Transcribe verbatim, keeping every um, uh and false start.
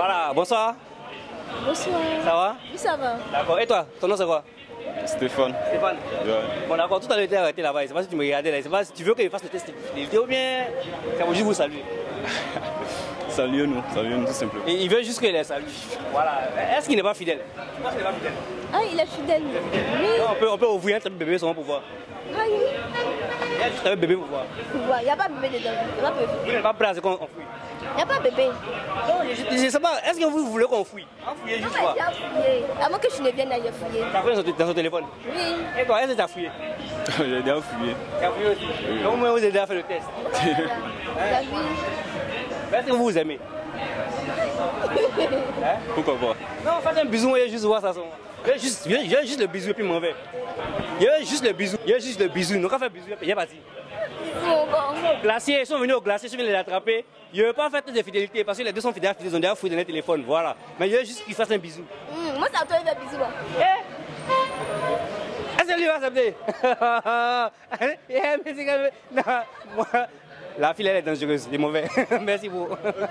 Voilà, bonsoir. Bonsoir. Ça va? Oui, ça va. D'accord. Et toi, ton nom c'est quoi? Stéphane. Stéphane. Ouais. Bon d'accord, tout à l'heure tu es arrêté là-bas, je sais pas si tu me regardais là, je sais pas si tu veux que je fasse le test de fidélité ou bien c'est pour juste vous saluer. Salut nous, salut nous tout simplement. Et il veut juste que les salue. Voilà. Est-ce qu'il n'est pas fidèle? Je pense qu'il n'est pas fidèle. Ah, il est fidèle. Oui. Non, on peut, on peut ouvrir un bébé seulement pour voir. Ah oui. Il y a juste un bébé pour voir. Tu vois, il n'y a pas de bébé dedans. Il n'y a pas de bébé. Vous n'êtes pas prêt à ce qu'on fouille? Il n'y a pas de bébé. Non, je, je sais pas, est-ce que vous voulez qu'on fouille? On fouille Non, juste mais voir. j'ai fouillé. Avant que tu ne viennes, il a fouillé. Tu as fouillé dans son, dans son téléphone? Oui. Et toi, est-ce que tu as fouillé? J'ai déjà fouillé. Tu as fouillé aussi? Donc, au moins, vous avez déjà fait le test. La vie. Est-ce que vous vous aimez? Hein? Pourquoi pas? Non, faites un bisou, moi, je veux juste voir ça. Je veux juste, je veux juste le bisou et puis m'en vais. Je veux juste le bisou. Je veux juste le bisou. Donc, on fait le bisou, il est parti. Bon, bon. Glacier, ils sont venus au glacier, je viens de les attraper. Je ne veux pas faire de fidélité parce que les deux sont fidèles, ils ont déjà fouillé dans les téléphones. Voilà. Mais je veux juste qu'ils fassent un bisou. Mmh, moi, c'est à toi de faire bisou. Hein. Eh? Est-ce que lui va s'appeler? Eh, mais c'est quand même- Non, moi, la fille, elle est dangereuse, elle est mauvaise. Merci beaucoup.